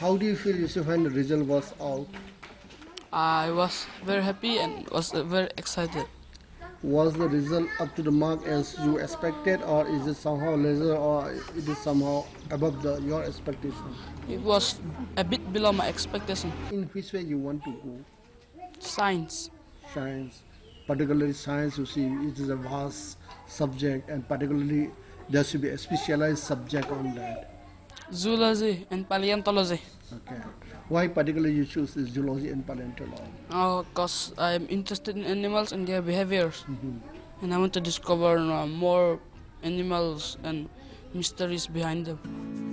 How do you feel, Yusuf, when the result was out? I was very happy and was very excited. Was the result up to the mark as you expected, or is it somehow lesser, or it is somehow above your expectation? It was a bit below my expectation. In which way you want to go? Science. Science, particularly science, you see, it is a vast subject, and particularly there should be a specialized subject on that. Zoology and Paleontology. Okay. Why particularly you choose this zoology and paleontology? Because I'm interested in animals and their behaviors. And I want to discover more animals and mysteries behind them.